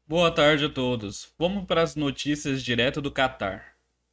Boa tarde a todos. Vamos para as notícias direto do Catar.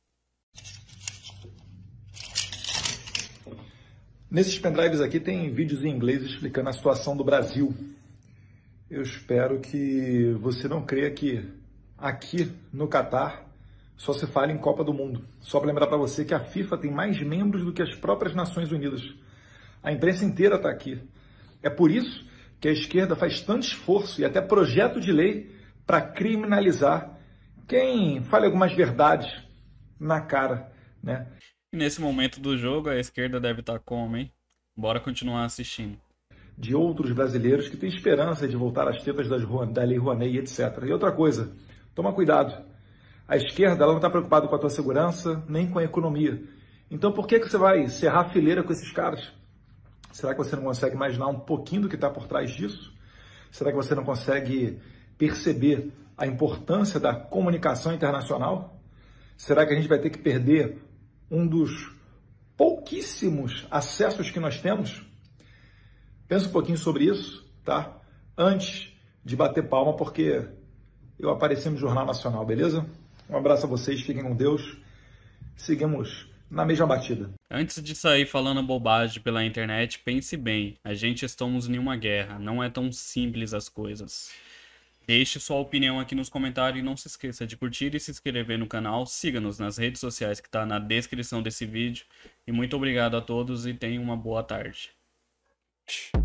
Nesses pendrives aqui tem vídeos em inglês explicando a situação do Brasil. Eu espero que você não creia que aqui no Catar só se fala em Copa do Mundo. Só para lembrar para você que a FIFA tem mais membros do que as próprias Nações Unidas. A imprensa inteira está aqui. É por isso que a esquerda faz tanto esforço e até projeto de lei para criminalizar quem fale algumas verdades na cara, né? E nesse momento do jogo, a esquerda deve estar como, hein? Bora continuar assistindo. De outros brasileiros que têm esperança de voltar às tetas da Lei Rouanet e etc. E outra coisa, toma cuidado. A esquerda ela não está preocupada com a tua segurança, nem com a economia. Então por que você vai serrar fileira com esses caras? Será que você não consegue imaginar um pouquinho do que está por trás disso? Será que você não consegue perceber a importância da comunicação internacional? Será que a gente vai ter que perder um dos pouquíssimos acessos que nós temos? Pensa um pouquinho sobre isso, tá? Antes de bater palma, porque eu apareci no Jornal Nacional, beleza? Um abraço a vocês, fiquem com Deus. Seguimos na mesma batida. Antes de sair falando bobagem pela internet, pense bem. A gente estamos em uma guerra. Não é tão simples as coisas. Deixe sua opinião aqui nos comentários e não se esqueça de curtir e se inscrever no canal. Siga-nos nas redes sociais que está na descrição desse vídeo. E muito obrigado a todos e tenham uma boa tarde.